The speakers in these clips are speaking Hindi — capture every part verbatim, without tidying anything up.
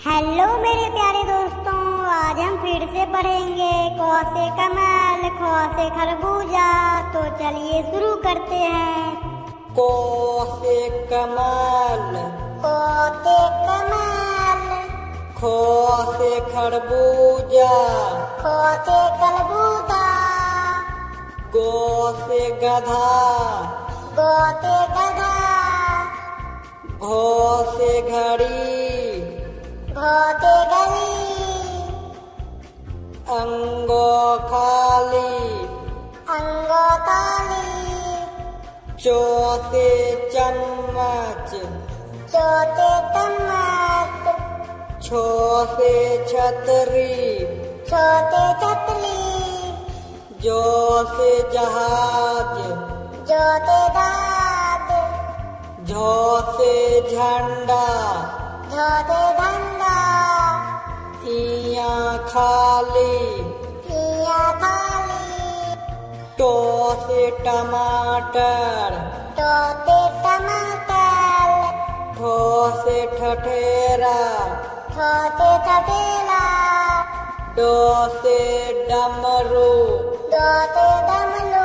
हेलो मेरे प्यारे दोस्तों, आज हम फिर से पढ़ेंगे क से कमल, ख से खरबूजा। तो चलिए शुरू करते हैं। क से कमल, क से कमल, ख से खरबूजा, ख से खरबूजा, ग से गधा, ग से गधा, घ से घड़ी, घ से गली, अंग खाली, अंग काली, च से चम्मच, च से चम्मच, छ से छतरी, छ से छतरी, ज से जहाज, ज से दाद, झ से झंडा, झ से झंडा, इया खाली, इया थाली, ट से टमाटर, ट से टमाटर, ठ से ठठेरा, ठ से ठठेला, ड से डमरू, ड से डमरू,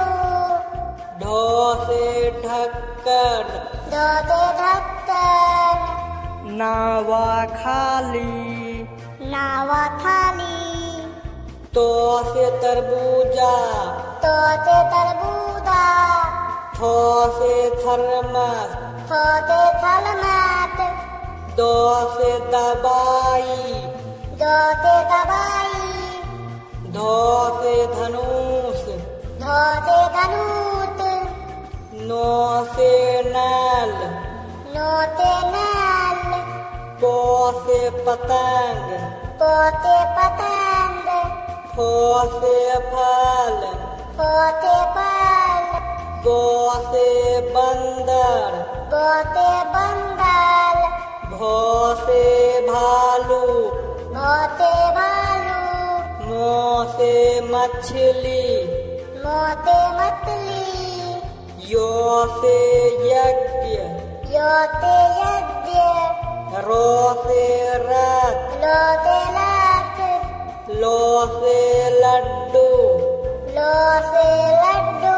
ढ से ढक्कन, ढ से ढक्कन, नावा खाली, नावा थाली, त से तरबूजा, त से तरबूजा, थ से थर्मस, थ से थर्मस, द से दवाई, द से दवाई, ध से धनुष, ध से धनुष, न से नल, न से नल, प से पतंग, प से पतंग, फ से फल, फ से फल, ग से बंदर, ग से बंदर, भ से भालू, भ से भालू, म से मछली, म से मछली, य से यज्ञ, य से यज्ञ, र से रथ, ल से रथ, ल से लड्डू, ल से लड्डू,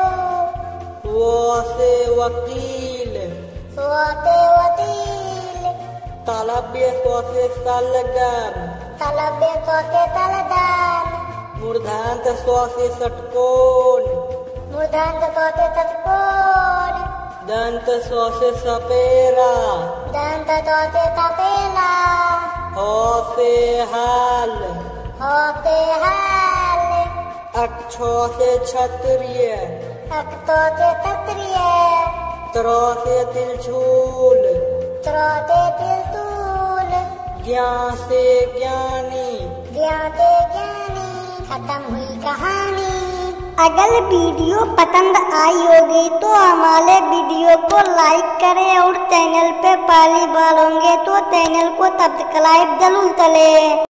व से वकील, व से वकील, तालव्य स से सलगम, तलव्य स से तलदान, मूर्धान्त स से षटकोण, मूर्धन्य स से षटकोण, दंत स से सपेरा, दंत स से तपेला, ह से हाल, ह से हाल, अक्ष से क्षत्रिय, अक्त से क्षत्रिय, त्र से तिलछूल, त्र से त्रिशूल, ज्ञा से ज्ञानी। ज्ञा से ज्ञानी। खत्म हुई कहानी। अगर वीडियो पसंद आई होगी तो हमारे वीडियो को लाइक करें और चैनल पे पहली बार होंगे तो चैनल को सब्सक्राइब जरूर करें।